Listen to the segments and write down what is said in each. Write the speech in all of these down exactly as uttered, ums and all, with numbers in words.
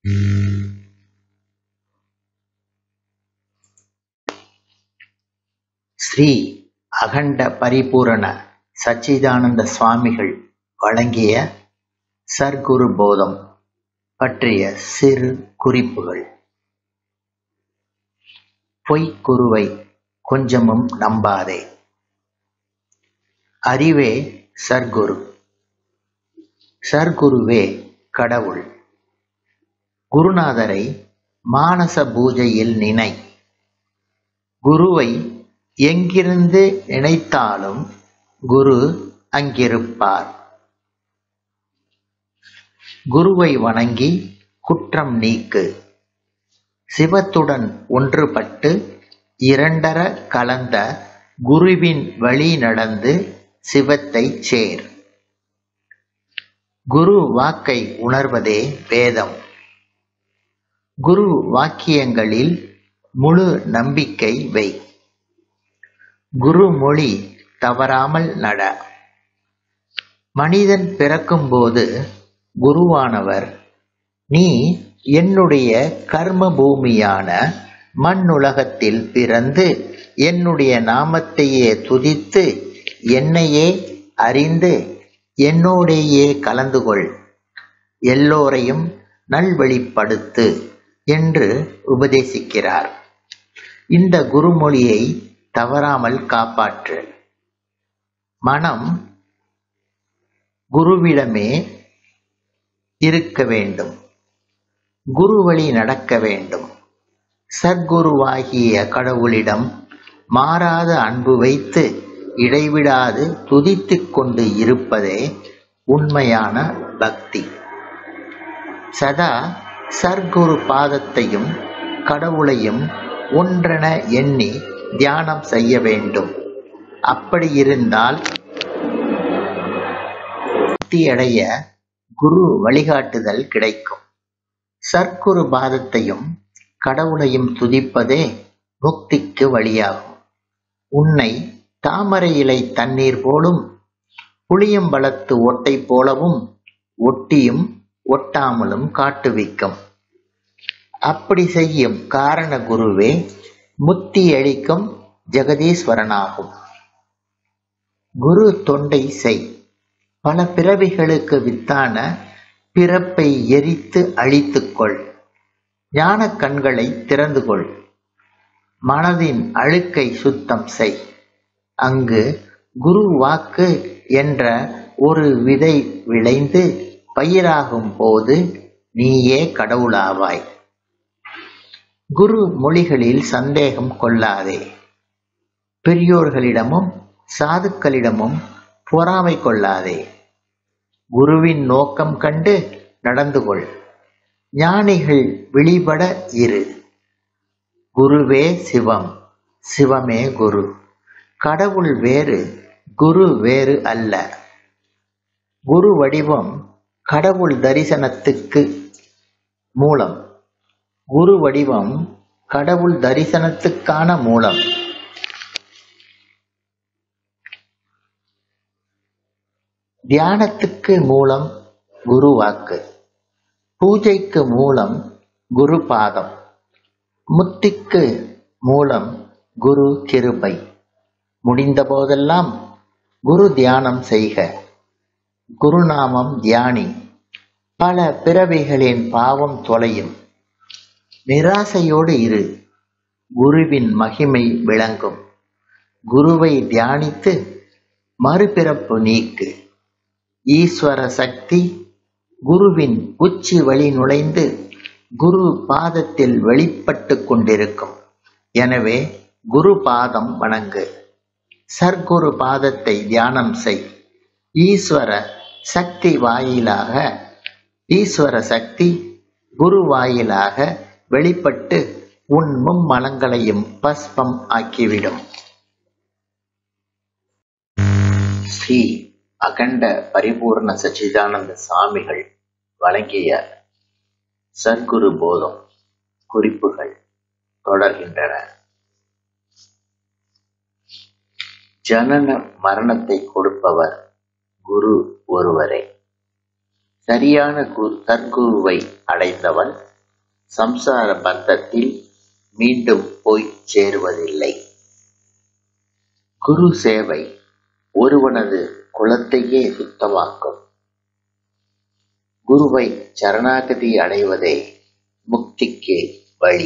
ஸ்ரீ அகண்ட பரிபூரண சச்சிதானந்த சுவாமிகள் வழங்கிய சர்க்குரு போதம் பற்றிய சிறு குறிப்புகள். பொய்க்குருவை கொஞ்சமும் நம்பாதே. அறிவே சர்க்குரு, சர்க்குருவே கடவுள். குருநாதரை மானச பூஜையில் நினை. குருவை எங்கிருந்து நினைத்தாலும் குரு அங்கிருப்பார். குருவை வணங்கி குற்றம் நீக்கு. சிவத்துடன் ஒன்றுபட்டு இரண்டர கலந்த குருவின் வழி நடந்து சிவத்தை சேர். குரு வாக்கை உணர்வதே வேதம். குரு வாக்கியங்களில் முழு நம்பிக்கை வை. குருமொழி தவறாமல் நட. மனிதன் பிறக்கும்போது குருவானவர், நீ என்னுடைய கர்ம பூமியான மண்ணுலகத்தில் பிறந்து என்னுடைய நாமத்தையே துதித்து என்னையே அறிந்து என்னோடையே கலந்து கொள், எல்லோரையும் நல்வழிப்படுத்து என்று உபதேசிக்கிறார். இந்த குருமொழியை தவறாமல் காப்பாற்று. மனம் குருவிடமே இருக்க வேண்டும். குரு வழி நடக்க வேண்டும். சர்க்குருவாகிய கடவுளிடம் மாறாத அன்பு வைத்து இடைவிடாது துதித்துக் கொண்டு இருப்பதே உண்மையான பக்தி. சதா சர்க்குரு பாதத்தையும் கடவுளையும் ஒன்றென எண்ணி தியானம் செய்ய வேண்டும். அப்படி இருந்தால் முக்தியடைய குரு வழிகாட்டுதல் கிடைக்கும். சர்க்குரு பாதத்தையும் கடவுளையும் துதிப்பதே முக்திக்கு வழியாகும். உன்னை தாமரை இலை தண்ணீர் போலும் புளியம்பலத்து ஒட்டை போலவும் ஒட்டியும் ஒட்டாமலும் காட்டுவிக்கும். அப்படி செய்யும் காரண குருவே முத்தி அளிக்கும் ஜெகதீஸ்வரனாகும். குரு தொண்டை செய். பல பிறவிகளுக்கு வித்தான பிறப்பை எரித்து அழித்துக்கொள். ஞான கண்களை திறந்து கொள். மனதின் அழுக்கை சுத்தம் செய். அங்கு குரு வாக்கு என்ற ஒரு விதை விளைந்து பயிராகும் போது நீயே கடவுளாவாய். குரு மொழிகளில் சந்தேகம் கொள்ளாதே. பெரியோர்களிடமும் சாதுக்களிடமும் பொறாமை கொள்ளாதே. குருவின் நோக்கம் கண்டு நடந்து கொள். ஞானிகள் வெளிப்பட இரு. குருவே சிவம், சிவமே குரு. கடவுள் வேறு, குரு வேறு அல்ல. குரு வடிவம் கடவுள் தரிசனத்துக்கு மூலம். குரு வடிவம் கடவுள் தரிசனத்துக்கான மூலம். தியானத்துக்கு மூலம் குரு வாக்கு. பூஜைக்கு மூலம் குரு பாதம். முத்திக்கு மூலம் குரு கிருபை. முடிந்த போதெல்லாம் குரு தியானம் செய்க. குருநாமம் தியானி. பல பிறவிகளின் பாவம் தொலையும். நிராசையோடு இரு. குருவின் மகிமை விளங்கும். குருவை தியானித்து மறுபிறப்பு நீக்கு. ஈஸ்வர சக்தி குருவின் உச்சி வழி நுழைந்து குரு பாதத்தில் வெளிப்பட்டு கொண்டிருக்கும். எனவே குரு பாதம் வணங்கு. சர்க்குரு பாதத்தை தியானம் செய். ஈஸ்வர சக்தி வாயிலாக ஈஸ்வர சக்தி குரு வாயிலாக வெளிப்பட்டு உன் மும்மலங்களையும் பஸ்பம் ஆக்கிவிடும். ஸ்ரீ அகண்ட பரிபூர்ண சச்சிதானந்த சுவாமிகள் வழங்கிய சர்க்குரு போதம் குறிப்புகள் தொடர்கின்றன. ஜனன மரணத்தை கொடுப்பவர் குரு ஒருவரே. சரியான குரு சர்க்குருவை அடைந்தவன் சம்சார பந்தத்தில் மீண்டும் போய் சேருவதில்லை. குரு சேவை ஒருவனது குலத்தையே சுத்தமாக்கும். குருவை சரணாகதி அடைவதே முக்திக்கு வழி.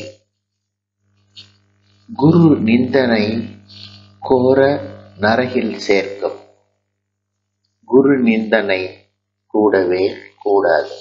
குரு நிந்தனை கோர நரகில் சேர்க்கும். குரு நிந்தனை கூடவே கூடாது.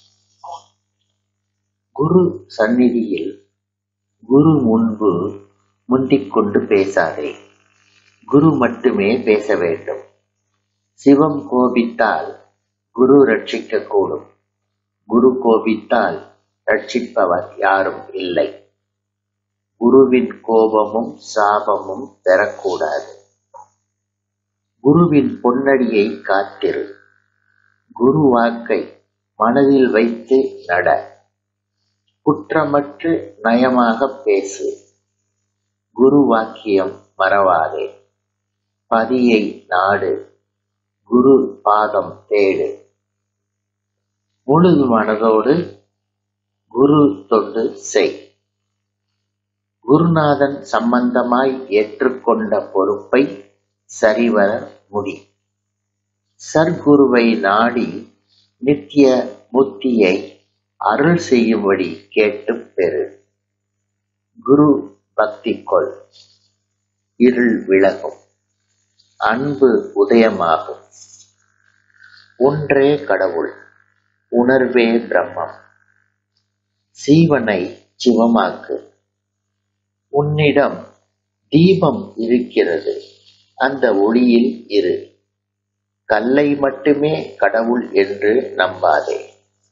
குரு சந்நிதியில் குரு முன்பு முந்திக்கொண்டு பேசாதே. குரு மட்டுமே பேச வேண்டும். சிவம் கோபித்தால் குரு ரட்சிக்க கூடும். குரு கோபித்தால் ரட்சிப்பவர் யாரும் இல்லை. குருவின் கோபமும் சாபமும் பெறக்கூடாது. குருவின் பொன்னடியை காத்திரு. குரு வாக்கை மனதில் வைத்து நட. குற்றமற்று நயமாக பேசு. குரு வாக்கியம் மறவாதே. பதியை நாடு. குரு பாதம் தேடு. முழு மனதோடு குரு தொண்டு செய். குருநாதன் சம்பந்தமாய் ஏற்றுக்கொண்ட பொறுப்பை சரிவர முடி. சர்க்குருவை நாடி நித்திய முத்தியை அருள் செய்யும்படி கேட்டு பெறு. குரு பக்தி கொள். இருள் விலகும். அன்பு உதயமாகும். ஒன்றே கடவுள். உணர்வே பிரம்மம். சீவனை சிவமாக்கு. உன்னிடம் தீபம் இருக்கிறது. அந்த ஒளியில் இரு. கல்லை மட்டுமே கடவுள் என்று நம்பாதே.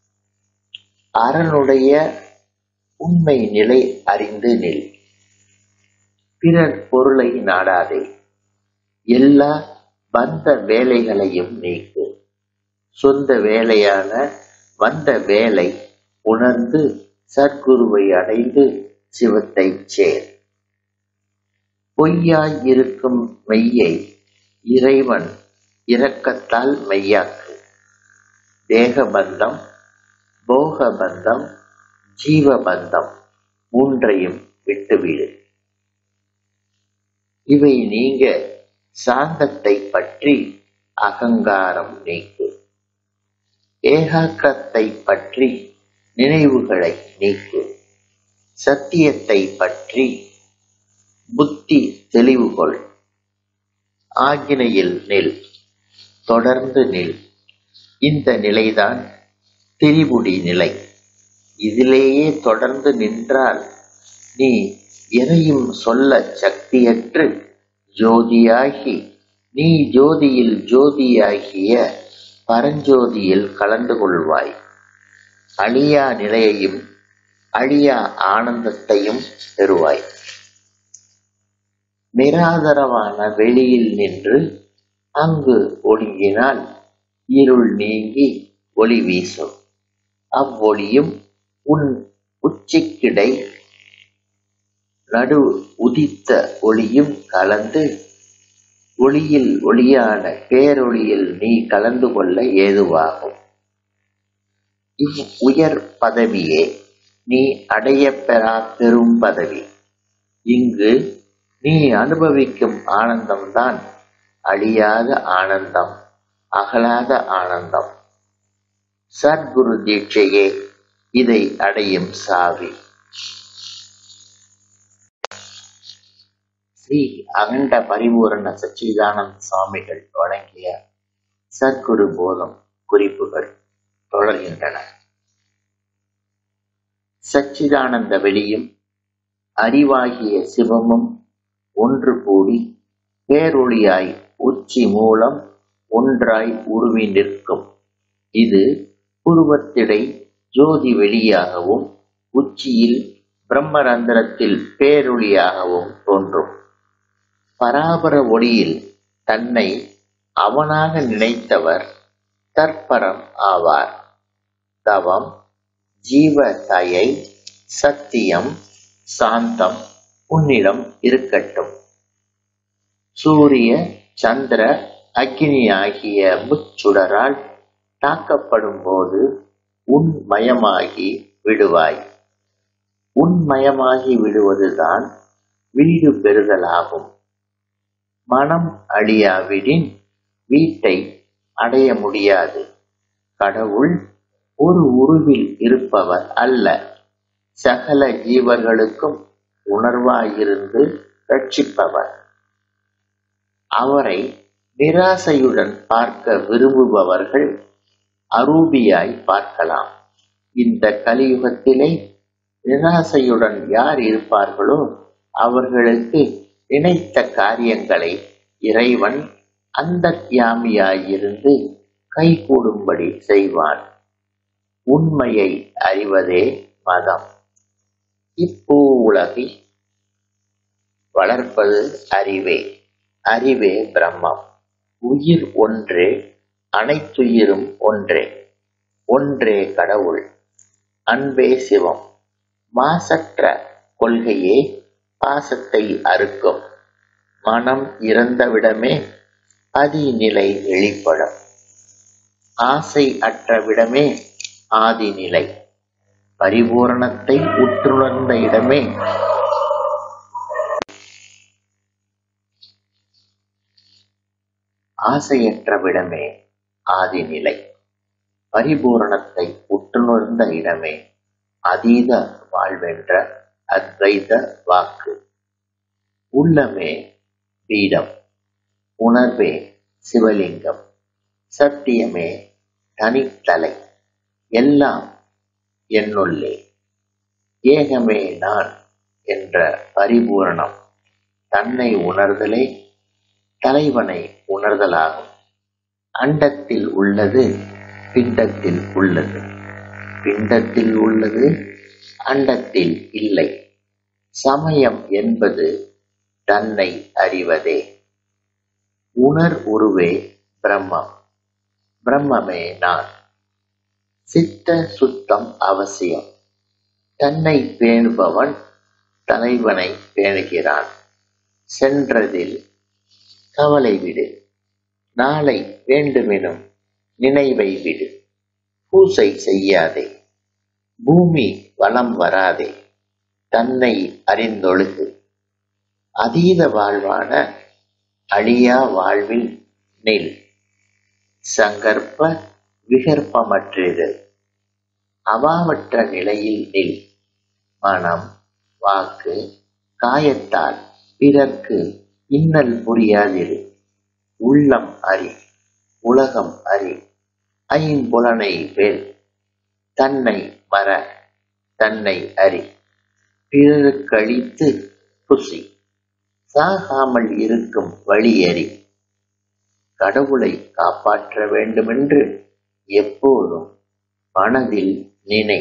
அரனுடைய உண்மை நிலை அறிந்து நில். பிறர் பொருளை நாடாதே. எல்லா வந்த வேலைகளையும் நீக்கு. சொந்த வேலையான வந்த வேலை உணர்ந்து சர்க்குருவை அடைந்து சிவத்தை சேர். பொய்யாய் இருக்கும் மெய்யை இறைவன் இரக்கத்தால் மெய்யாக்கு. தேகபந்தம், போகபந்தம், ஜீவபந்தம் மூன்றையும் விட்டுவிடு. இவை நீங்க சாந்தத்தை பற்றி அகங்காரம் நீக்கு. ஏகாக்கிரத்தை பற்றி நினைவுகளை நீக்கு. சத்தியத்தை பற்றி புத்தி தெளிவுகொள். ஆக்கினையில் நில். தொடர்ந்து நில். இந்த நிலைதான் திரிபுடி நிலை. இதிலேயே தொடர்ந்து நின்றால் நீ எதையும் சொல்ல சக்தியற்று ஜோதியாகி நீ ஜோதியில் ஜோதியாகிய பரஞ்சோதியில் கலந்து கொள்வாய். அழியா நிலையையும் அழியா ஆனந்தத்தையும் பெறுவாய். நிராதரவான வெளியில் நின்று அங்கு ஒடுங்கினால் இருள் நீங்கி ஒளி வீசும். அவ்வொளியும் உன் உச்சிக்கிடை நடு உதித்த ஒளியும் கலந்து ஒளியில் ஒளியான பேரொளியில் நீ கலந்து கொள்ள ஏதுவாகும். இவ் உயர் பதவியே நீ அடையப் பெறா பெரும் பதவி. இங்கு நீ அனுபவிக்கும் ஆனந்தம்தான் அழியாத ஆனந்தம், அகலாத ஆனந்தம். சத்குரு தீட்சையே இதை அடையும் சாவி. ஸ்ரீ அகண்ட பரிபூரண சச்சிதானந்த சுவாமிகள் வழங்கிய சத்குரு போதம் குறிப்புகள் தொடர்கின்றன. சச்சிதானந்த வெளியும் அறிவாகிய சிவமும் ஒன்று கூடி பேரொளியாய் உச்சி மூலம் ஒன்றாய் உருவி நிற்கும். இது புருவத்திடை ஜோதி வெளியாகவும் உச்சியில் பிரம்மரந்திரத்தில் பேரொளியாகவும் தோன்றும். பராபர ஒளியில் தன்னை அவனாக நினைத்தவர் தற்பரம் ஆவார். தவம், ஜீவ தயை, சத்தியம், சாந்தம் உன்னிடம் இருக்கட்டும். சூரிய சந்திர அக்னி ஆகிய முச்சுடரால் தாக்கப்படும் போது உன் மயமாகி விடுவாய். உன்மயமாகி விடுவதுதான் வீடு பெறுதலாகும். மனம் அழியாவிடின் வீட்டை அடைய முடியாது. கடவுள் ஒரு உருவில் இருப்பவர் அல்ல, சகல ஜீவர்களுக்கும் உணர்வாயிருந்து ரட்சிப்பவர். அவரை நிராசையுடன் பார்க்க விரும்புபவர்கள் அரூபியாய் பார்க்கலாம். இந்த கலியுகத்திலே நிராசையுடன் யார் இருப்பார்களோ அவர்களுக்கு நினைத்த காரியங்களை இறைவன் அந்தர்யாமியாயிருந்து கைகூடும்படி செய்வான். உண்மையை அறிவதே மதம். இப்பூ உலகில் வளர்ப்பது அறிவே. அறிவே பிரம்மம். உயிர் ஒன்றே, அனைத்துயிரும் ஒன்றே. ஒன்றே கடவுள், அன்பே சிவம். மாசற்ற கொள்கையே பாசத்தை அறுக்கும். மனம் இறந்தவிடமே அதிநிலை வெளிப்படும். ஆசை அற்றவிடமே ஆதிநிலை. பரிபூரணத்தை உற்றுணர்ந்த இடமே ஆசையற்றவிடமே ஆதிநிலை. பரிபூரணத்தை உற்றுணர்ந்த இடமே அதீத வாழ்வென்ற அத்வைத வாக்கு. உள்ளமே பீடம், உணர்வே சிவலிங்கம், சத்தியமே தனித்தலை. எல்லாம் என்னுள்ளே, ஏகமே நான் என்ற பரிபூரணம் தன்னை உணர்தலே தலைவனை உணர்தலாகும். அண்டத்தில் உள்ளது பிண்டத்தில் உள்ளது, பிண்டத்தில் உள்ளது அண்டத்தில் இல்லை. சமயம் என்பது தன்னை அறிவதே. உணர் உருவே பிரம்மம், பிரம்மமே நான். சித்த சுத்தம் அவசியம். தன்னை பேணுபவன் தலைவனை பேணுகிறான். சென்றதில் கவலை விடு, நாளை வேண்டுமெனும் நினைவை விடு. பூசை செய்யாதே, பூமி வலம் வராதே. தன்னை அறிந்தொழுகு. அதீத வாழ்வான அழியா வாழ்வில் நில். சங்கற்ப விகற்பமற்றிரு. அவாவற்ற நிலையில் நில். மனம் வாக்கு காயத்தால் பிறர்க்கு இன்னல் புரியாதிரு. உள்ளம் அறி, உலகம் அறி, ஐம்புலனை வேல். தன்னை மற, தன்னை அறி. பிறருக்களித்து புசி. சாகாமல் இருக்கும் வழி அறி. கடவுளை காப்பாற்ற வேண்டுமென்று எப்போதும் மனதில் நினை.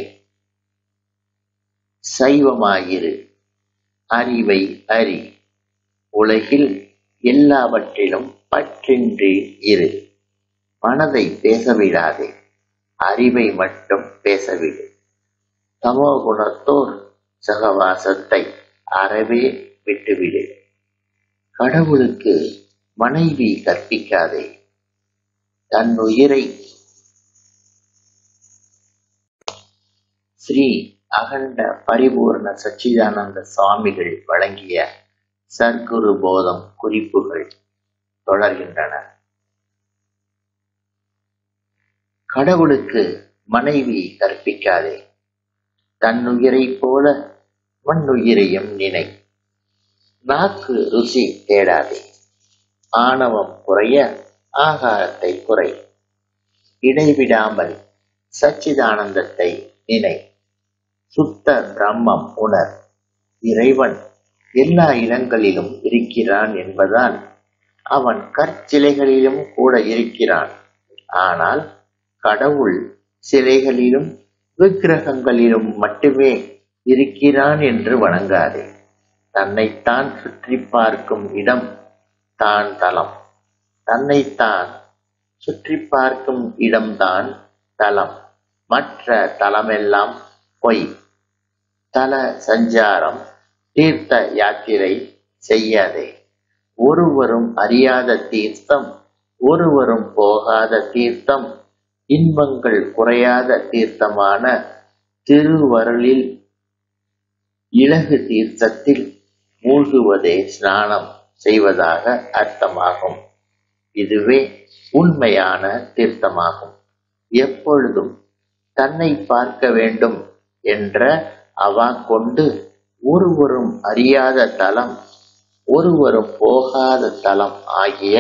சைவமாயிரு, அறிவை அறி. உலகில் எல்லாவற்றிலும் பற்றின்றி இரு. மனதை பேசவிடாதே, அறிவை மட்டும் பேசவிடு. தமோ குணத்தோர் சகவாசத்தை அறவே விட்டுவிடு. கடவுளுக்கு மனைவி கற்பிக்காதே. தன்னுயிரை ஸ்ரீ அகண்ட பரிபூர்ண சச்சிதானந்த சுவாமிகள் வழங்கிய சர்க்குரு போதம் குறிப்புகள் தொடர்கின்றன. கடவுளுக்கு மனைவி கற்பிக்காதே. தன்னுயிரைப் போல மண்ணுயிரையும் நினை. நாக்கு ருசி தேடாதே. ஆணவம் குறைய ஆகாரத்தை குறை. இடைவிடாமல் சச்சிதானந்தத்தை நினை. சுத்த பிரம்மம் உணர். இறைவன் எல்லா இடங்களிலும் இருக்கிறான் என்பதால் அவன் கற்சிலைகளிலும் கூட இருக்கிறான். ஆனால் கடவுள் சிலைகளிலும் விக்கிரகங்களிலும் மட்டுமே இருக்கிறான் என்று வணங்காதே. தன்னைத்தான் சுற்றி பார்க்கும் இடம் தான் தலம். தன்னைத்தான் சுற்றி பார்க்கும் இடம்தான் தலம். மற்ற தலமெல்லாம் பொய். தல சஞ்சாரம், தீர்த்த யாத்திரை செய்யாதே. ஒருவரும் அறியாத தீர்த்தம், ஒருவரும் போகாத தீர்த்தம், இன்பங்கள் குறையாத தீர்த்தமான திருவருளில் இலகு தீர்த்தத்தில் மூழ்குவதே ஸ்நானம் செய்வதாக அர்த்தமாகும். இதுவே உண்மையான தீர்த்தமாகும். எப்பொழுதும் தன்னை பார்க்க வேண்டும் என்ற அவா கொண்டு ஒருவரும் அறியாத தலம், ஒருவரும் போகாத தலம் ஆகிய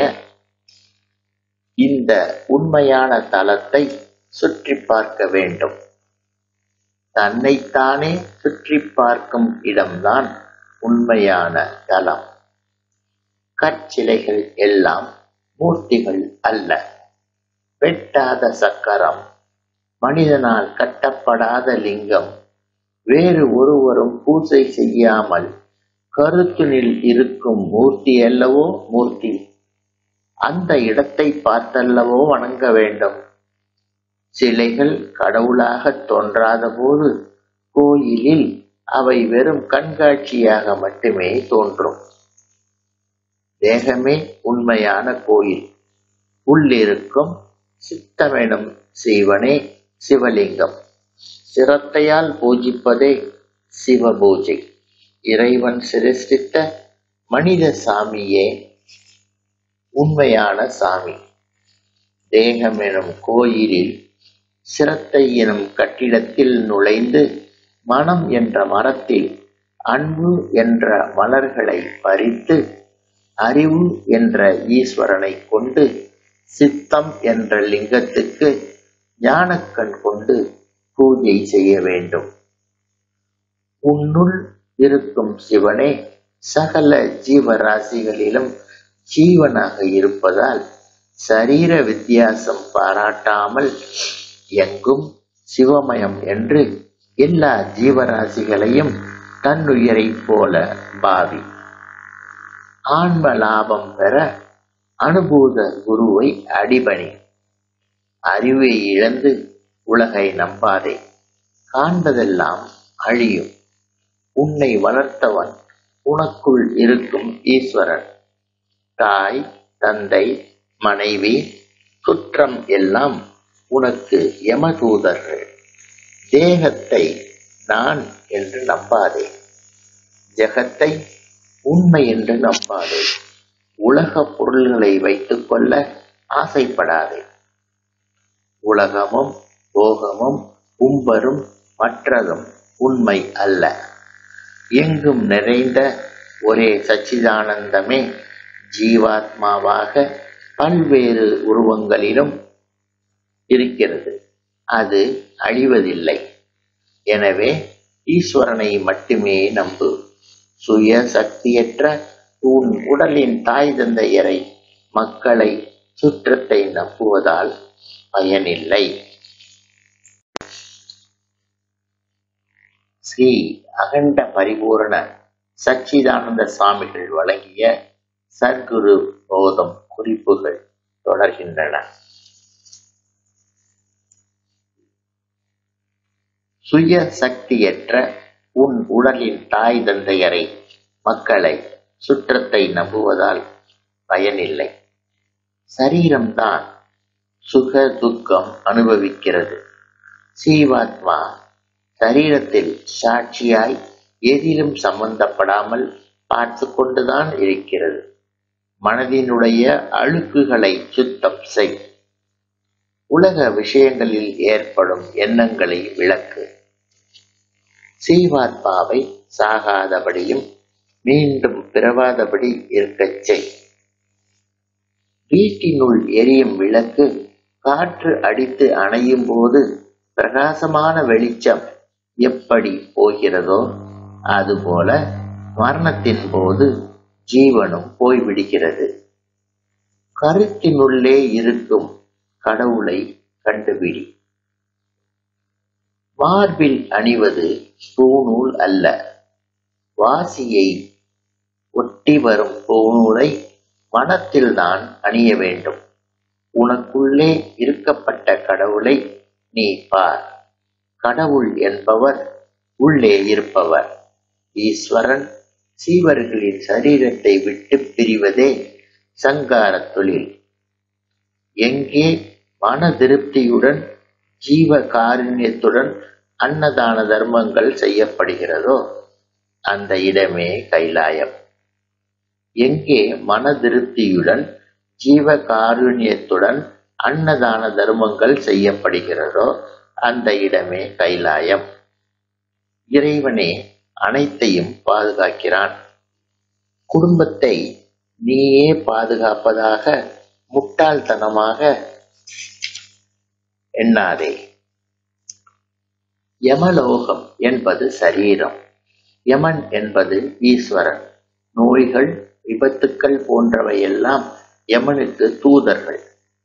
இந்த உண்மையான தலத்தை சுற்றி பார்க்க வேண்டும். தன்னைத்தானே சுற்றி பார்க்கும் இடம்தான் உண்மையான தலம். கற்சிலைகள் எல்லாம் மூர்த்திகள் அல்ல. வெட்டாத சக்கரம், மனிதனால் கட்டப்படாத லிங்கம், வேறு ஒருவரும் பூஜை செய்யாமல் கருத்துனில் இருக்கும் மூர்த்தி அல்லவோ மூர்த்தி. அந்த இடத்தை பார்த்தல்லவோ வணங்க வேண்டும். சிலைகள் கடவுளாக தோன்றாத போது கோயிலில் அவை வெறும் கண்காட்சியாக மட்டுமே தோன்றும். தேகமே உண்மையான கோயில். உள்ளிருக்கும் சித்தமெனும் சீவனே சிவலிங்கம். சிரத்தையால் பூஜிப்பதே சிவபூஜை. இறைவன் சிருஷ்டித்த மனித சாமியே உண்மையான சாமி. தேகம் எனும் கோயிலில் சிரத்தை எனும் கட்டிடத்தில் நுழைந்து மனம் என்ற மரத்தில் அன்பு என்ற மலர்களை பறித்து அறிவு என்ற ஈஸ்வரனை கொண்டு சித்தம் என்ற லிங்கத்துக்கு ஞானக்கண் கொண்டு பூஜை செய்ய வேண்டும். உன்னுள் இருக்கும் சிவனே சகல ஜீவராசிகளிலும் ஜீவனாக இருப்பதால் சரீர வித்தியாசம் பாராட்டாமல் எங்கும் சிவமயம் என்று எல்லா ஜீவராசிகளையும் தன்னுயிரைப் போல பாவி. ஆன்ம லாபம் பெற அனுபூத குருவை அடிபணி. அறிவை இழந்து உலகை நம்பாதே. காண்பதெல்லாம் அழியும். உன்னை வளர்த்தவன் உனக்குள் இருக்கும் ஈஸ்வரன். தாய், தந்தை, மனைவி, சுற்றம் எல்லாம் உனக்கு யமதூதர்கள். தேகத்தை நான் என்று நம்பாதே. ஜெகத்தை உண்மை என்று நம்பாதே. உலக பொருள்களை வைத்துக் கொள்ள ஆசைப்படாதே. உலகமும் போகமும் உம்பரும் மற்றதும் உண்மை அல்ல. எங்கும் நிறைந்த ஒரே சச்சிதானந்தமே ஜீவாத்மாவாக பல்வேறு உருவங்களிலும் இருக்கிறது. அது அழிவதில்லை. எனவே ஈஸ்வரனை மட்டுமே நம்பு. சுய சக்தியற்ற உன் உடலின் தாய் தந்தையரை, மக்களை, சுற்றத்தை நம்புவதால் பயனில்லை. ஸ்ரீ அகண்ட பரிபூரண சச்சிதானந்த சுவாமிகள் வழங்கிய சர்க்குரு போதம் குறிப்புகள் தொடர்கின்றன. சுய சக்தியற்ற உன் உடலின் தாய் தந்தையரை, மக்களை, சுற்றத்தை நம்புவதால் பயனில்லை. சரீரம்தான் சுக துக்கம் அனுபவிக்கிறது. ஜீவாத்மா சரீரத்தில் சாட்சியாய் எதிலும் சம்பந்தப்படாமல் பார்த்து கொண்டுதான் இருக்கிறது. மனதினுடைய அழுக்குகளை சுத்தம் செய். உலக விஷயங்களில் ஏற்படும் எண்ணங்களை விளக்கு. ஜீவாத்மாவை சாகாதபடியும் மீண்டும் பிறவாதபடி இருக்கச் செய். வீட்டினுள் எரியும் விளக்கு காற்று அடித்து அணையும் போது பிரகாசமான வெளிச்சம் எப்படி போகிறதோ அதுபோல மரணத்தின் போது ஜீவனும் போய்விடுகிறது. கருத்தினுள்ளே இருக்கும் கடவுளை கண்டுபிடி. மார்பில் அணிவது பூநூல் அல்ல. வாசியை ஒட்டி வரும் பூநூலை மனத்தில்தான் அணிய வேண்டும். உனக்குள்ளே இருக்கப்பட்ட கடவுளை நீ பார். கடவுள் என்பவர் உள்ளே இருப்பவர். ஈஸ்வரன் சீவர்களின் சரீரத்தை விட்டு பிரிவதே சங்கார தொழில். எங்கே மன திருப்தியுடன் ஜீவ காருண்யத்துடன் அன்னதான தர்மங்கள் செய்யப்படுகிறதோ அந்த இடமே கைலாயம். எங்கே மன திருப்தியுடன் ஜீவ காருண்யத்துடன் அன்னதான தர்மங்கள் செய்யப்படுகிறதோ அந்த இடமே கைலாயம். இறைவனே அனைத்தையும் பாதுகாக்கிறான். குடும்பத்தை நீயே பாதுகாப்பதாக முட்டாள்தனமாக எண்ணாதே. யமலோகம் என்பது சரீரம், யமன் என்பது ஈஸ்வரன். நோய்கள், விபத்துக்கள் போன்றவையெல்லாம் யமனுக்கு தூதர்கள்.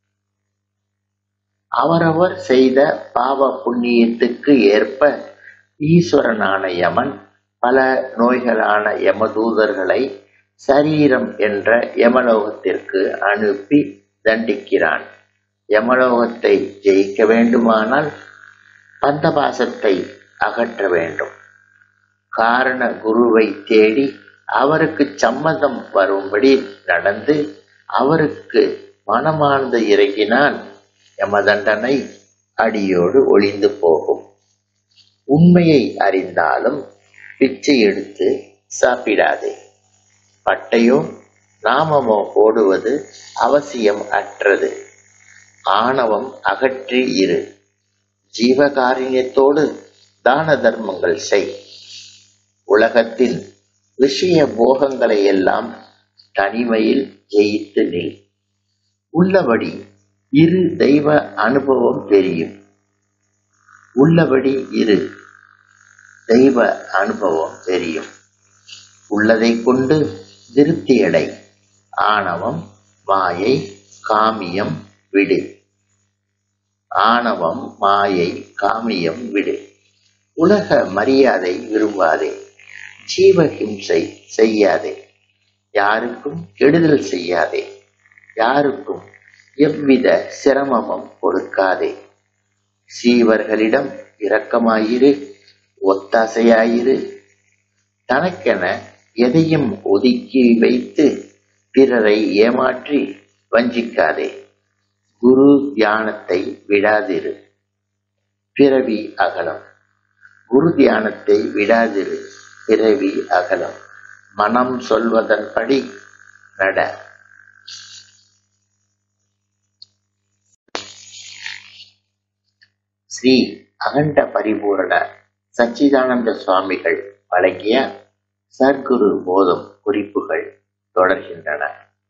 அவரவர் செய்த பாவ புண்ணியத்துக்கு ஏற்ப ஈஸ்வரனான யமன் பல நோய்களான யமதூதர்களை சரீரம் என்ற யமலோகத்திற்கு அனுப்பி தண்டிக்கிறான். யமலோகத்தை ஜெயிக்க வேண்டுமானால் பந்தபாசத்தை அகற்ற வேண்டும். காரண குருவை தேடி அவருக்கு சம்மதம் வரும்படி நடந்து அவருக்கு மனமார்ந்து இறங்கினால் யமதண்டனை அடியோடு ஒளிந்து போகும். உண்மையை அறிந்தாலும் பிச்சை எடுத்து சாப்பிடாதே. பட்டையோ நாமமோ போடுவது அவசியம் அற்றது. ஆணவம் அகற்றி இரு. ஜீவகாருண்யத்தோடு தான தர்மங்கள் செய். உலகத்தின் விஷய போகங்களை எல்லாம் தனிமையில் ஜெயித்து நில். உள்ளபடி இரு தெய்வ அனுபவம் தெரியும். உள்ளபடி இரு தெய்வ அனுபவம் தெரியும். உள்ளதை கொண்டு திருப்தியடை. ஆணவம், மாயை, காமியம் விடு. ஆணவம், மாயை, காமியம் விடு. உலக மரியாதை விரும்பாதே. ஜீவஹிம்சை செய்யாதே. யாருக்கும் கெடுதல் செய்யாதே. யாருக்கும் எவ்வித சிரமமும் கொடுக்காதே. சீவர்களிடம் இரக்கமாயிரு, ஒத்தாசையாயிரு. தனக்கென எதையும் ஒதுக்கி வைத்து பிறரை ஏமாற்றி வஞ்சிக்காதே. குரு தியானத்தை விடாதிரு, பிறவி அகலம். குரு தியானத்தை விடாதிரு, பிறவி அகலம். மனம் சொல்வதன்படி நட. ஸ்ரீ அகண்ட பரிபூரண சச்சிதானந்த சுவாமிகள் வழங்கிய சர்க்குரு போதம் குறிப்புகள் தொடர்கின்றன.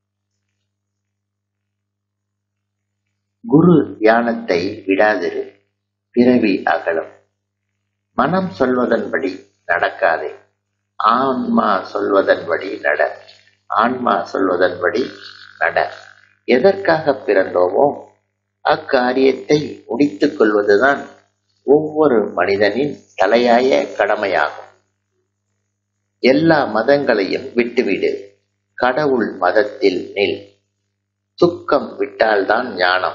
குரு தியானத்தை விடாதிரு, பிறவி அகலம். மனம் சொல்வதன்படி நடக்காதே. ஆன்மா சொல்வதன்படி நட. ஆன்மா சொல்வதன்படி நட. எதற்காக பிறந்தோமோ அக்காரியத்தை முடித்துக் கொள்வதுதான் ஒவ்வொரு மனிதனின் தலையாய கடமையாகும். எல்லா மதங்களையும் விட்டுவிடு. கடவுள் மதத்தில் நில். துக்கம் விட்டால்தான் ஞானம்.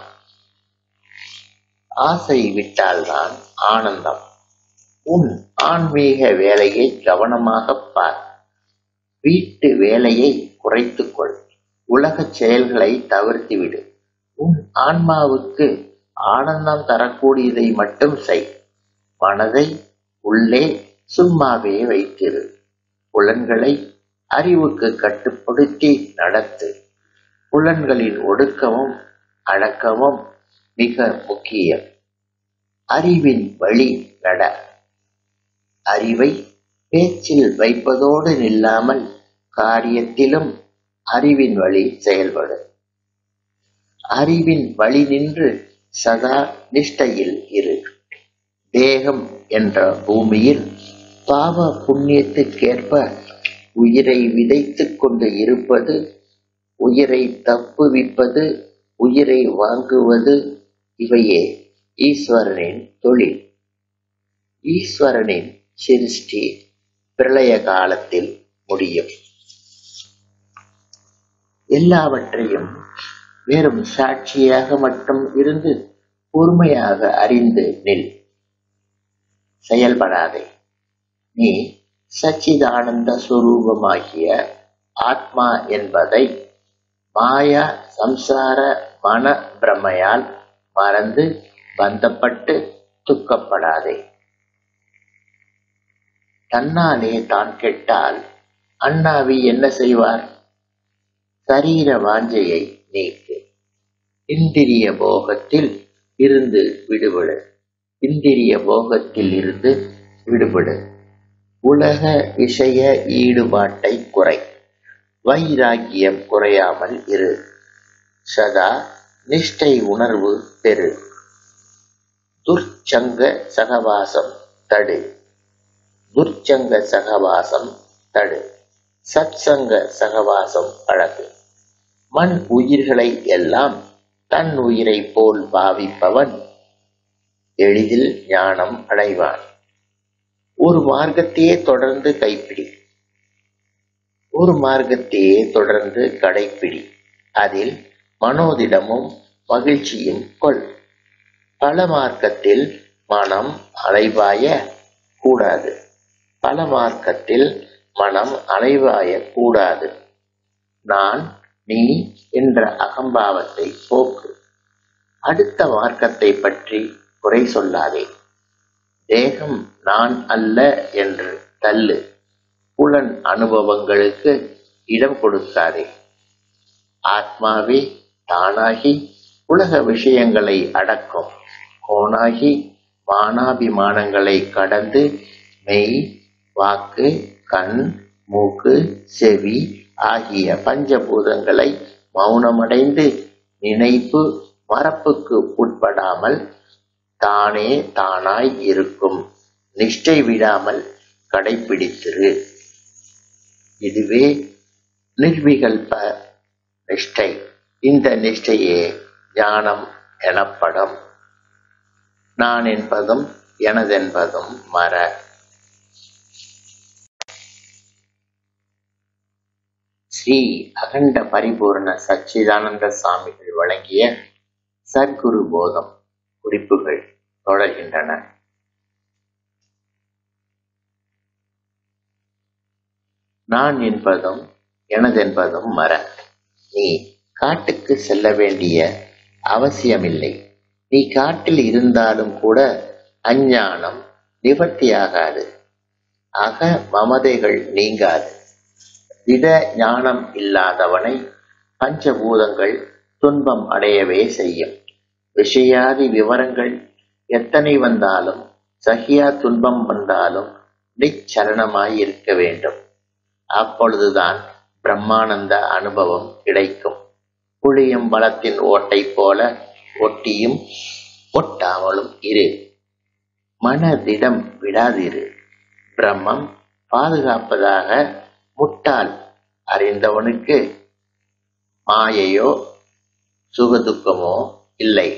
ஆசை விட்டால்தான் ஆனந்தம். உன் ஆன்மீக வேலையை கவனமாகப் பார். வீட்டு வேலையை குறைத்துக்கொள். உலகச் செயல்களை தவிர்த்துவிடு. உன் ஆன்மாவுக்கு ஆனந்தம் தரக்கூடியதை மட்டும் செய். மனதை உள்ளே சும்மாவே வைத்திரு. புலன்களை அறிவுக்கு கட்டுப்படுத்தி நடத்து. புலன்களின் ஒடுக்கமும் அடக்கமும் மிக முக்கியம். அறிவின் வழி நட. அறிவை பேச்சில் வைப்பதோடு நில்லாமல் காரியத்திலும் அறிவின் வழி செயல்படு. அறிவின் வழி நின்று சதா நிஷ்டையில் இரு. தேகம் என்ற பூமியில் பாவ புண்ணியத்துக்கேற்ப உயிரை விதைத்துக் கொண்டு இருப்பது, உயிரை தப்புவிப்பது, உயிரை வாங்குவது, இவையே ஈஸ்வரனின் தொழில். ஈஸ்வரனின் சிருஷ்டி பிரளய காலத்தில் முடியும். எல்லாவற்றையும் வெறும் சாட்சியாக மட்டும் இருந்து பொறுமையாக அறிந்து நில். செயல்படாதே. நீ சச்சிதானந்த சுரூபமாகிய ஆத்மா என்பதை மாயா சம்சார மன பிரமையால் மறந்து பந்தப்பட்டு துக்கப்படாதே. தன்னாலே தான் கெட்டால் அண்ணாவி என்ன செய்வார்? சரீர வாஞ்சையை நீக்கு. இந்திரிய போகத்தில் இருந்து விடுபடு. இந்திரிய போகத்தில் இருந்து விடுபடு. உலக விஷய ஈடுபாட்டை குறை. வைராக்கியம் குறையாமல் இரு. சதா நிஷ்டை உணர்வு பெறு. துர்ச்சங்க சகவாசம் தடு. துர்ச்சங்க சகவாசம் தடு. சத்சங்க சகவாசம் பழகு. மண் உயிர்களை எல்லாம் தன் உயிரை போல் பாவிப்பவன் எளிதில் ஞானம் அடைவான். ஒரு மார்க்கத்தையே தொடர்ந்து கைப்பிடி. ஒரு மார்க்கத்தையே தொடர்ந்து கடைப்பிடி. அதில் மனோதிடமும் மகிழ்ச்சியும் கொள். பல மார்க்கத்தில் மனம் அலைவாய கூடாது. பல மார்க்கத்தில் மனம் அலைவாய கூடாது. நான் நீ என்ற அகம்பாவத்தை போக்கு. அடுத்த மார்க்கத்தை பற்றி குறை சொல்லாதே. தேகம் நான் அல்ல என்று தள்ளு. புலன் அனுபவங்களுக்கு இடம் கொடுக்காதே. ஆத்மாவே தானாகி உலக விஷயங்களை அடக்கும் கோணாகி மானாபிமானங்களை கடந்து மெய், வாக்கு, கண், மூக்கு, செவி ஆகிய பஞ்சபூதங்களை மௌனமடைந்து நினைப்பு மறப்புக்கு உட்படாமல் தானே தானாய் இருக்கும் நிஷ்டை விடாமல் கடைப்பிடித்திரு. இதுவே நிர்விகல்ப நிஷ்டை. இந்த நிஷ்டையே ஞானம் எனப்படும். நான் என்பதும் எனதென்பதும் மற. ஸ்ரீ அகண்ட பரிபூரண சச்சிதானந்த சாமிகள் வழங்கிய சத்குரு போதம் குறிப்புகள் தொடர்கின்றன. நான் என்பதும் எனதென்பதும் மற. நீ காட்டுக்கு செல்ல வேண்டிய அவசியமில்லை. நீ காட்டில் இருந்தாலும் கூட அஞ்ஞானம் நிவர்த்தியாகாது. அக மமதைகள் நீங்காது. திட ஞானம் இல்லாதவனை பஞ்சபூதங்கள் துன்பம் அடையவே செய்யும். விஷயாதி விவரங்கள் எத்தனை வந்தாலும் சகியா துன்பம் வந்தாலும் நிச்சலனமாய் இருக்க வேண்டும். அப்பொழுதுதான் பிரம்மானந்த அனுபவம் கிடைக்கும். புளியும் பலத்தின் ஓட்டை போல ஒட்டியும் ஒட்டாமலும் இரு. மனதிடம் விடாதிரு. பிரம்மம் பாதுகாப்பதாக முட்டாள் அறிந்தவனுக்கு மாயையோ சுகதுக்கமோ இல்லை.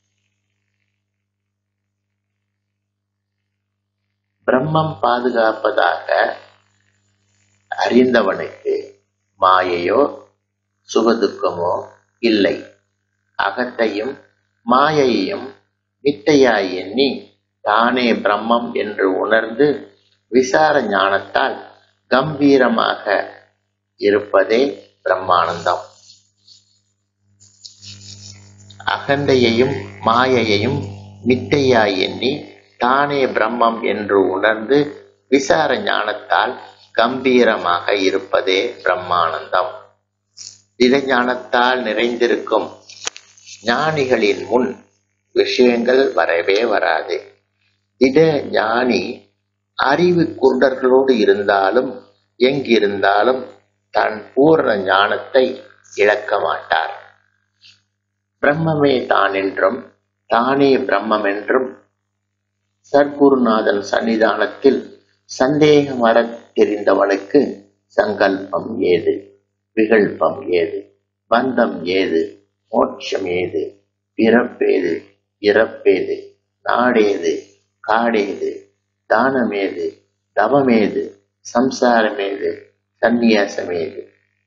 பிரம்மம் பாதுகாப்பதாக அறிந்தவனுக்கு மாயையோ சுகதுக்கமோ இல்லை. அகத்தையும் மாயையையும் மித்தையாய் எண்ணி தானே பிரம்மம் என்று உணர்ந்து விசார ஞானத்தால் கம்பீரமாக இருப்பதே பிரம்மானந்தம். அகண்டையையும் மாயையையும் மித்தையாய் எண்ணி தானே பிரம்மம் என்று உணர்ந்து விசார ஞானத்தால் கம்பீரமாக இருப்பதே பிரம்மானந்தம். திடஞானத்தால் நிறைந்திருக்கும் ஞானிகளின் முன் விஷயங்கள் வரவே வராது. திட ஞானி அறிவு குருடர்களோடு இருந்தாலும் எங்கிருந்தாலும் தன் பூர்ண ஞானத்தை இழக்க மாட்டார். பிரம்மமே தான் என்றும் தானே பிரம்மம் என்றும் சர்க்குருநாதன் சன்னிதானத்தில் சந்தேகம் வர தெரிந்தவனுக்கு சங்கல்பம் ஏது, விகல்பம் ஏது, பந்தம் ஏது, மோட்சம் ஏது, பிறப்பேது, இறப்பேது, நாடேது, காடேது, தானமேது, தவமேது, சம்சாரமேது, சந்நியாசமேது.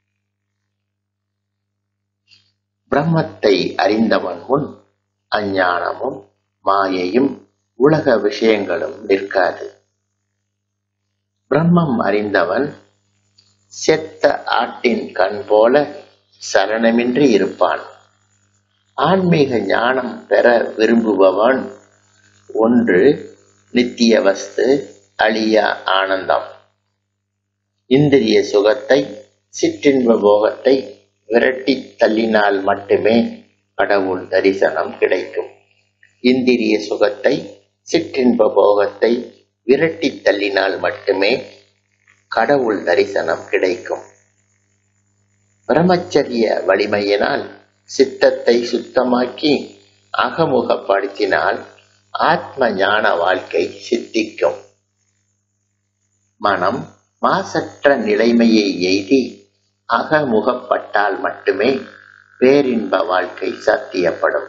பிரம்மத்தை அறிந்தவன் முன் அஞ்ஞானமும் மாயையும் உலக விஷயங்களும் நிற்காது. பிரம்மம் அறிந்தவன் செத்த ஆட்டின் கண் போல சலனமின்றி இருப்பான். ஆன்மீக ஞானம் பெற விரும்புபவன் ஒன்று நித்திய வஸ்து, அழியா ஆனந்தம். இந்திரிய சுகத்தை, சிற்றின்ப போகத்தை விரட்டி தள்ளினால் மட்டுமே கடவுள் தரிசனம் கிடைக்கும். இந்திரிய சுகத்தை, சிற்றின்ப போகத்தை விரட்டி தள்ளினால் மட்டுமே கடவுள் தரிசனம் கிடைக்கும். பிரம்மச்சரிய வலிமையினால் சித்தத்தை சுத்தமாக்கி அகமுகப்படுத்தினால் ஆத்ம ஞான வாழ்க்கை சித்திக்கும். மனம் மாசற்ற நிலைமையை எய்தி அகமுகப்பட்டால் மட்டுமே பேரின்ப வாழ்க்கை சாத்தியப்படும்.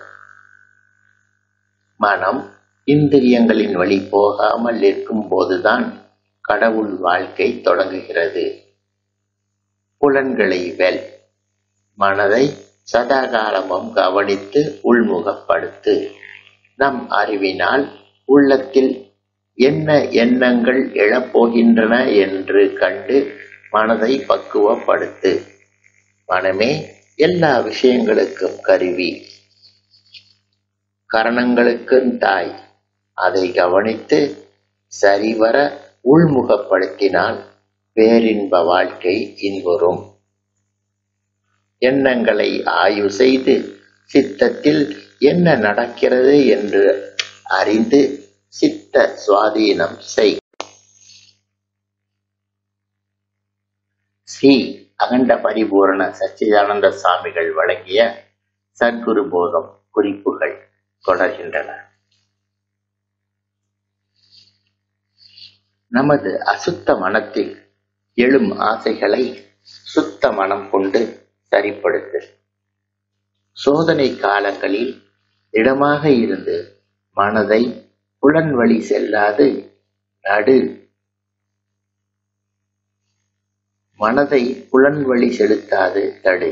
மனம் இந்திரியங்களின் வழி போகாமல் இருக்கும் போதுதான் கடவுள் வாழ்க்கை தொடங்குகிறது. புலன்களை வெல், மனதை சதாகாலமும் கவனித்து உள்முகப்படுத்து. நம் அறிவினால் உள்ளத்தில் என்ன எண்ணங்கள் எழப்போகின்றன என்று கண்டு மனதை பக்குவப்படுத்து. மனமே எல்லா விஷயங்களுக்கும் கருவி, கரணங்களுக்கும் தாய். அதை கவனித்து சரிவர உள்முகப்படுத்தினால் பேரின்ப வாழ்க்கை இன்புறும். எண்ணங்களை ஆய்வு செய்து சித்தத்தில் என்ன நடக்கிறது என்று அறிந்து சித்த சுவாதீனம் செய். ஸ்ரீ அகண்ட பரிபூரண சச்சிதானந்த சுவாமிகள் வழங்கிய சத்குரு போதம் குறிப்புகள் தொடர்கின்றன. நமது அசுத்த மனத்தில் எழும் ஆசைகளை சுத்த மனம் கொண்டு சரிப்படுத்து. சோதனை காலங்களில் திடமாக இருந்து மனதை புலன் வழி செல்லாது நடு. மனதை புலன் வழி செலுத்தாது தடு.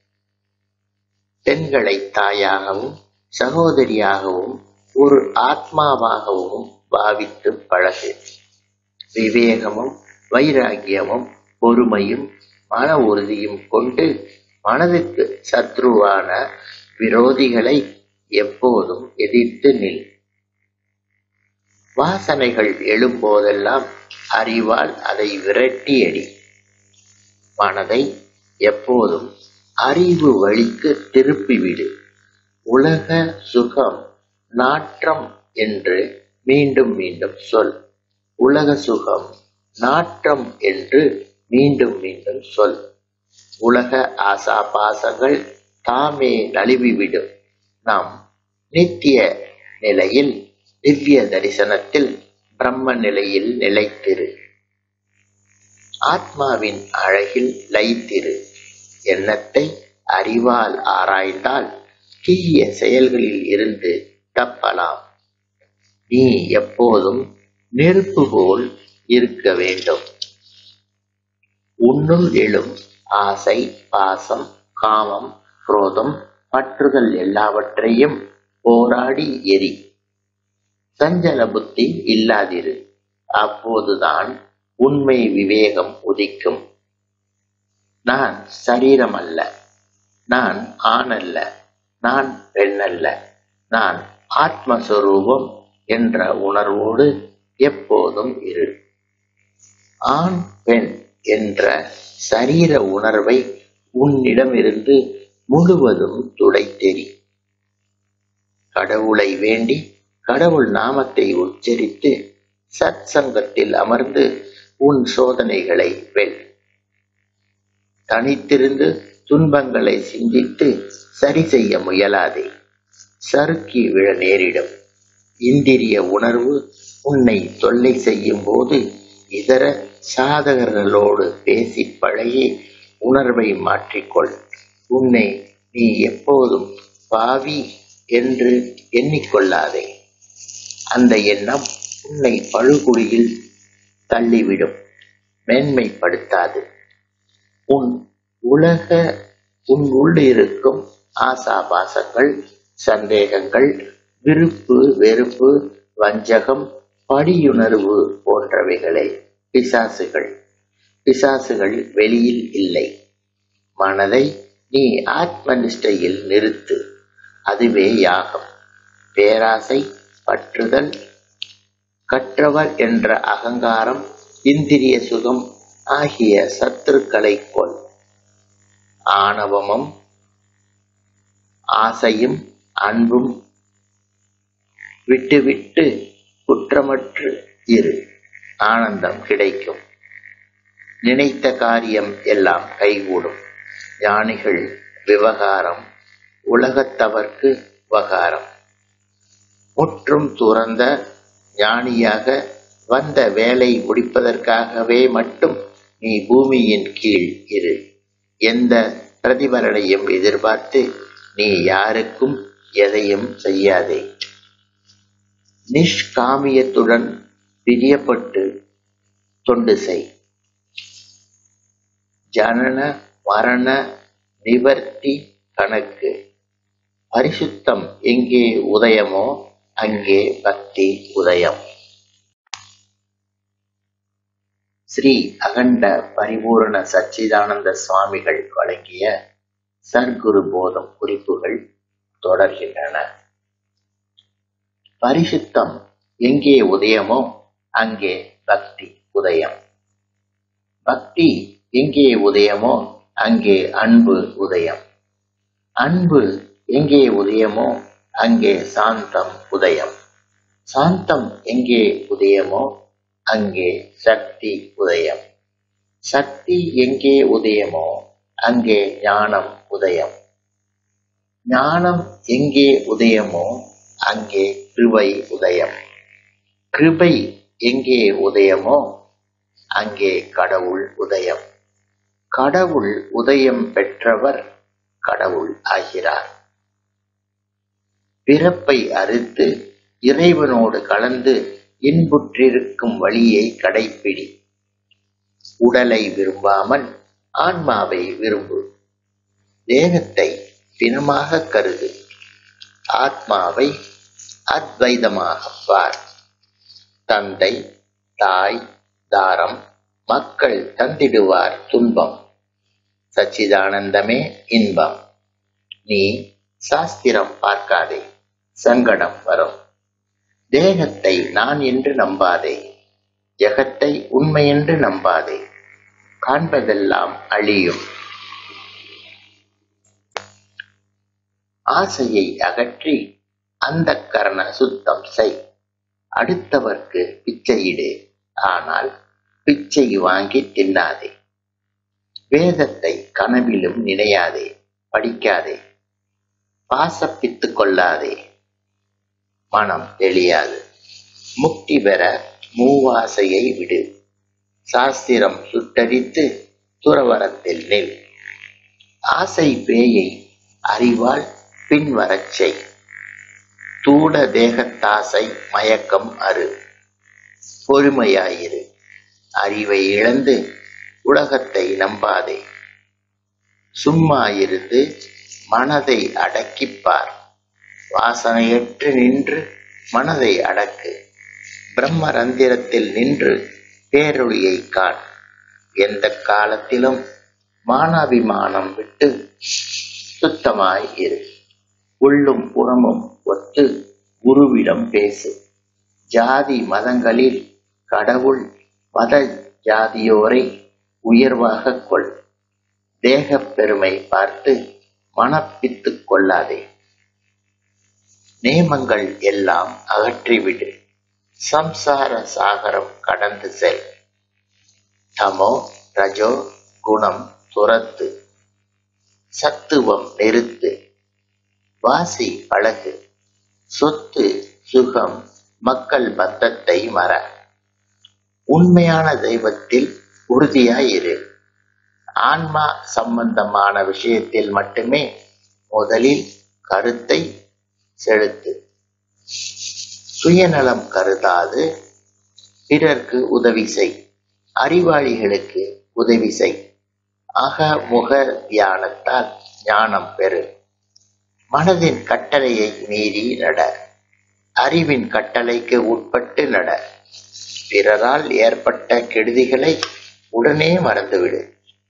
பெண்களை தாயாகவும் சகோதரியாகவும் ஒரு ஆத்மாவாகவும் பாவித்து பழகு. விவேகமும் வைராகியமும் பொறுமையும் மன உறுதியும் கொண்டு மனதுக்கு சத்ருவான விரோதிகளை எப்போதும் எதிர்த்து நில். வாசனைகள் எழும்போதெல்லாம் அறிவால் அதை விரட்டி எறி. மனதை எப்போதும் அறிவு வழிக்கு திருப்பிவிடு. உலக சுகம் நாற்றம் என்று மீண்டும் மீண்டும் சொல். உலக சுகம் நாற்றம் என்று மீண்டும் மீண்டும் சொல். உலக ஆசா பாசங்கள் தாமே நழுவிவிடும். நாம் நித்திய நிலையில் திவ்ய தரிசனத்தில் பிரம்ம நிலையில் நிலைத்திரு. ஆத்மாவின் அழகில் லயித்திரு. எண்ணத்தை அறிவால் ஆராய்ந்தால் தீய செயல்களில் இருந்து தப்பலாம். நீ எப்போதும் நெருப்பு போல் இருக்க வேண்டும். உன்னுள் எழும் ஆசை, பாசம், காமம், குரோதம், பற்றுதல் எல்லாவற்றையும் போராடி எரி. சஞ்சல புத்தி இல்லாதிரு. அப்போதுதான் உண்மை விவேகம் உதிக்கும். நான் சரீரம் அல்ல, நான் ஆண் அல்ல, நான் பெண் அல்ல, நான் ஆத்மஸ்வரூபம் என்ற உணர்வோடு எப்போதும் இரு. ஆண் பெண் என்ற சரீர உணர்வை உன்னிடமிருந்து முழுவதும் துடைத்தெறி. கடவுளை வேண்டி கடவுள் நாமத்தை உச்சரித்து சத் சங்கத்தில் அமர்ந்து உன் சோதனைகளை வெல். தனித்திருந்து துன்பங்களை சிந்தித்து சரி செய்ய முயலாதே. சறுக்கி விழ நேரிடும். இந்திரிய உணர்வு உன்னை தொல்லை செய்யும் போது இதர சாதகர்களோடு பேசி பழகி உணர்வை மாற்றிக்கொள். உன்னை நீ எப்போதும் பாவி என்று எண்ணிக்கொள்ளாதே. அந்த எண்ணம் உன்னை பழுகுழியில் தள்ளிவிடும், மேன்மைப்படுத்தாது. உன் உலக உன் உள்ளிருக்கும் ஆசாபாசங்கள், சந்தேகங்கள், விருப்பு வெறுப்பு, வஞ்சகம், படியுணர்வு போன்றவைகளை பிசாசுகள். பிசாசுகள் வெளியில் இல்லை. மனதை நீ ஆத்ம நிஷ்டையில் நிறுத்து. அதுவே யாகம். பேராசை, பற்றுதல், கற்றவர் என்ற அகங்காரம், இந்திரிய சுகம் ஆகிய சத்துருக்களை கொல். ஆணவமும் ஆசையும் அன்பும் விட்டுவிட்டு குற்றமற்று இரு. ஆனந்தம் கிடைக்கும். நினைத்த காரியம் எல்லாம் கைகூடும். ஞானிகள் விவகாரம், உலகத்தவர்க்கு வகாரம். முற்றும் துறந்த ஞானியாக வந்த வேலை முடிப்பதற்காகவே மட்டும் நீ பூமியின் கீழ் இரு. எந்த பிரதிபலனையும் எதிர்பார்த்து நீ யாருக்கும் எதையும் செய்யாதே. நிஷ்காமியத்துடன் பிரியப்பட்டு தொண்டு செய். ஜனன மரண நிவர்த்தி கணக்கு. பரிசுத்தம் எங்கே உதயமோ அங்கே பக்தி உதயம். ஸ்ரீ அகண்ட பரிபூரண சச்சிதானந்த சுவாமிகள் வழங்கிய சர்க்குரு போதம் குறிப்புகள் தொடர்கின்றன. பரிசுத்தம் எங்கே உதயமோ அங்கே பக்தி உதயம். பக்தி எங்கே உதயமோ அங்கே அன்பு உதயம். அன்பு எங்கே உதயமோ அங்கே சாந்தம் உதயம். சாந்தம் எங்கே உதயமோ அங்கே சக்தி உதயம். சக்தி எங்கே உதயமோ அங்கே ஞானம் உதயம். ஞானம் எங்கே உதயமோ அங்கே கிருபை உதயம். கிருபை எங்கே உதயமோ அங்கே கடவுள் உதயம். கடவுள் உதயம் பெற்றவர் கடவுள் ஆகிறார். பிறப்பை அறுத்து இறைவனோடு கலந்து இன்புற்றிருக்கும் வழியை கடைப்பிடி. உடலை விரும்பாமல் ஆன்மாவை விரும்பு. தேகத்தை பிணமாக கருது. ஆத்மாவை அத்வைதமாக பார். தந்தை, தாய், தாரம், மக்கள் தந்திடுவார் துன்பம். சச்சிதானந்தமே இன்பம். நீ சாஸ்திரம் பார்க்காதே, சங்கடம் வரும். தேகத்தை நான் என்று நம்பாதே. ஜெகத்தை உண்மை என்று நம்பாதே. காண்பதெல்லாம் அழியும். ஆசையை அகற்றி அந்த கரண சுத்தம் செய். அடுத்தவர்க்கு பிச்சையிடு, ஆனால் பிச்சை வாங்கி தின்னாதே. வேதத்தை கனவிலும் நினையாதே, படிக்காதே. பாசப்பித்து கொள்ளாதே, மனம் தெளியாது. முக்தி பெற மூவாசையை விடு. சாஸ்திரம் சுட்டடித்து துறவரத்தில் நில். ஆசை பேயை அறிவால் பின்வரச் செய். தூட தேகத்தாசை மயக்கம் அறு. பொறுமையாயிரு. அறிவை இழந்து உலகத்தை நம்பாதே. சும்மா இருந்து மனதை அடக்கிப்பார். வாசனையற்று நின்று மனதை அடக்கு. பிரம்மரந்திரத்தில் நின்று பேரொளியை காண். எந்த காலத்திலும் மானாபிமானம் விட்டு சுத்தமாய் இரு. உள்ளும் புறமும் ஒத்து குருவிடம் பேசு. ஜாதி மதங்களில் கடவுள் மத ஜாதியோரை உயர்வாக கொள். தேகப் பெருமை பார்த்து மனப்பித்து கொள்ளாதே. நேமங்கள் எல்லாம் அகற்றிவிடு. சம்சார சாகரம் கடந்து செல். தமோ ரஜோ குணம் துரத்து. சத்துவம் நிறுத்து. வாசி பழகு. சொத்து சுகம் மக்கள் பந்தத்தை மற. உண்மையான தெய்வத்தில் உறுதியாயிரு. ஆன்மா சம்பந்தமான விஷயத்தில் மட்டுமே முதலில் கருத்தை செலுத்து. சுயநலம் கருதாது பிறர்க்கு உதவி செய். அறிவாளிகளுக்கு உதவி செய். அகமுக தியானத்தால் ஞானம் பெறு. மனதின் கட்டளையை மீறி நட. அறிவின் கட்டளைக்கு உட்பட்டு நட. பிறரால் ஏற்பட்ட கெடுதிகளை உடனே மறந்துவிடு.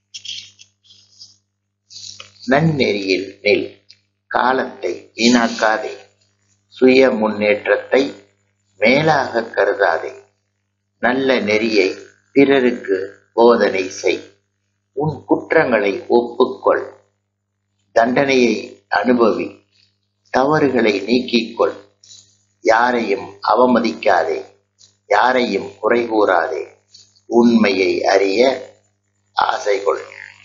நன்னெறியில் நில். காலத்தை வீணாக்காதே. சுய முன்னேற்றத்தை மேலாக கருதாதே. நல்ல நெறியை பிறருக்கு போதனை செய். உன் குற்றங்களை ஒப்புக்கொள். தண்டனையை அனுபவி. தவறுகளை நீக்கிக்கொள். யாரையும் அவமதிக்காதே. யாரையும் குறை கூறாதே. உண்மையை அறிய ஆசைகொள்.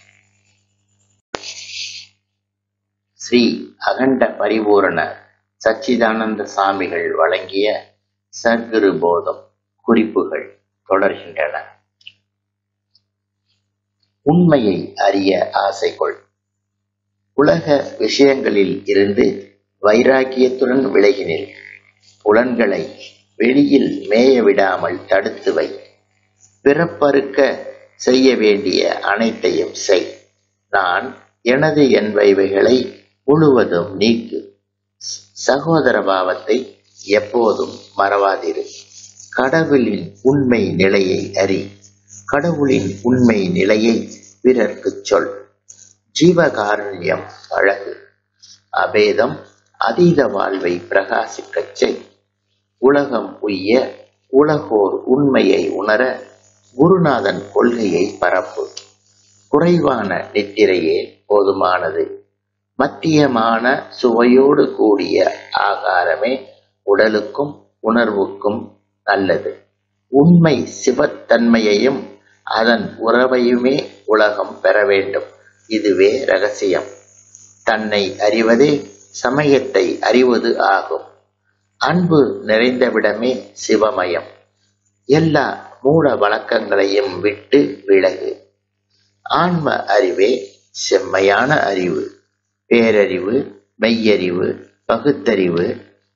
ஸ்ரீ அகண்ட பரிபூரண சச்சிதானந்த சாமிகள் வழங்கிய சர்க்குரு போதம் குறிப்புகள் தொடர்கின்றன. உண்மையை அறிய ஆசைகொள். உலக விஷயங்களில் இருந்து வைராக்கியத்துடன் விலகினில். புலன்களை வெளியில் மேய விடாமல் தடுத்து வை. பிறப்பறுக்க செய்ய வேண்டிய அனைத்தையும் செய். நான் எனது என்பவைகளை முழுவதும் நீக்கு. சகோதர பாவத்தை எப்போதும் மறவாதிரு. கடவுளின் உண்மை நிலையை அறி. கடவுளின் உண்மை நிலையை பிறர்க்குச் சொல். ஜீவகாருண்யம் பழகு. அபேதம் அதீத வாழ்வை பிரகாசிக்கச் செய். உலகம் உய்ய உலகோர் உண்மையை உணர குருநாதன் கொள்கையை பரப்பு. குறைவான நித்திரையே போதுமானது. மத்தியமான சுவையோடு கூடிய ஆகாரமே உடலுக்கும் உணர்வுக்கும் நல்லது. உண்மை சிவத்தன்மையையும் அதன் உறவையுமே உலகம் பெற வேண்டும். இதுவே ரகசியம். தன்னை அறிவதே சமயத்தை அறிவது ஆகும். அன்பு நிறைந்தவிடமே சிவமயம். எல்லா மூட வழக்கங்களையும் விட்டு விலகு. ஆன்ம அறிவே செம்மையான அறிவு. பேரறிவு, மெய்யறிவு, பகுத்தறிவு,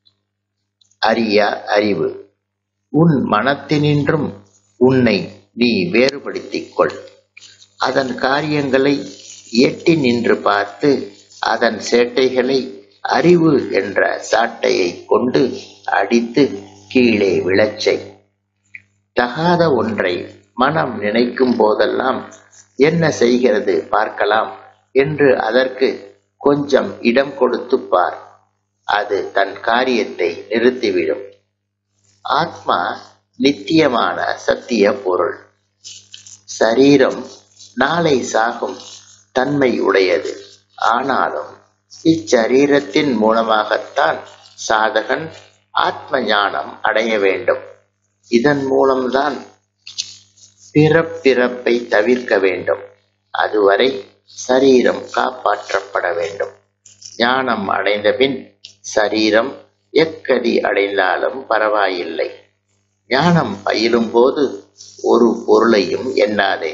அறியா அறிவு. உன் மனத்தினின்றும் உன்னை நீ வேறுபடுத்திக் கொள். அதன் காரியங்களை எட்டி நின்று பார்த்து அதன் சேட்டைகளை அறிவு என்ற சாட்டையை கொண்டு அடித்து கீழே விழச்சை. தகாத ஒன்றை மனம் நினைக்கும் போதெல்லாம் என்ன செய்கிறது பார்க்கலாம் என்று அதற்கு கொஞ்சம் இடம் கொடுத்து பார். அது தன் காரியத்தை நிறுத்திவிடும். ஆத்மா நித்தியமான சத்திய பொருள். சரீரம் நாளை சாகும் தன்மை உடையது. ஆனாலும் இச்சரீரத்தின் மூலமாகத்தான் சாதகன் ஆத்ம ஞானம் அடைய வேண்டும். இதன் மூலம்தான் பிறப்பிறப்பை தவிர்க்க வேண்டும். அதுவரை சரீரம் காப்பாற்றப்பட வேண்டும். ஞானம் அடைந்த பின் சரீரம் எக்கதி அடைந்தாலும் பரவாயில்லை. ஞானம் பயிலும் போது ஒரு பொருளையும் எண்ணாதே.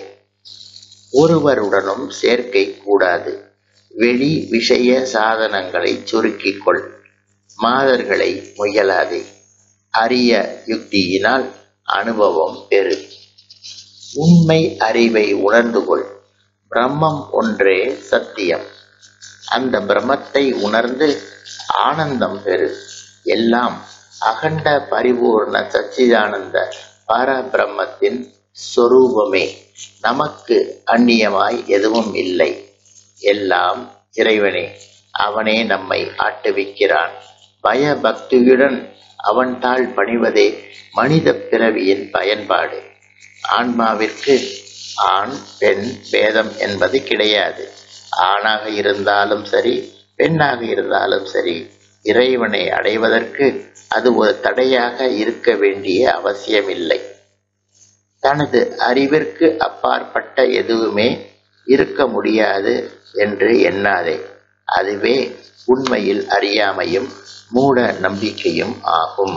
ஒருவருடனும் சேர்க்கை கூடாது. வெளி விஷய சாதனங்களை சுருக்கிக் கொள். மாதர்களை முயலாதே. அரிய யுக்தியினால் அனுபவம் பெறு. உண்மை அறிவை உணர்ந்து கொள். பிரம்மம் ஒன்றே சத்தியம். அந்த பிரம்மத்தை உணர்ந்து ஆனந்தம் பெறு. எல்லாம் அகண்ட பரிபூர்ண சச்சிதானந்த பரபிரம்மத்தின் சொரூபமே. நமக்கு அந்நியமாய் எதுவும் இல்லை. எல்லாம் இறைவனே. அவனே நம்மை ஆட்டுவிக்கிறான். பயபக்தியுடன் அவன் தாள் பணிவதே மனித பிறவியின் பயன்பாடு. ஆன்மாவிற்கு ஆண் பெண் பேதம் என்பது கிடையாது. ஆணாக இருந்தாலும் சரி, பெண்ணாக இருந்தாலும் சரி, இறைவனை அடைவதற்கு அது ஒரு தடையாக இருக்க வேண்டிய அவசியமில்லை. தனது அறிவிற்கு அப்பாற்பட்ட எதுவுமே இருக்க முடியாது என்று எண்ணாதே. அதுவே உண்மையில் அறியாமையும் மூட நம்பிக்கையும் ஆகும்.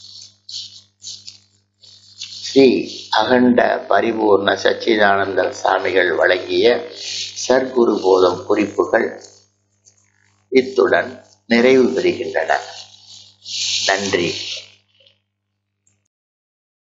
ஸ்ரீ அகண்ட பரிபூர்ண சச்சிதானந்த சாமிகள் வழங்கிய சர்க்குரு போதம் குறிப்புகள் இத்துடன் நிறைவு பெறுகின்றன. நன்றி.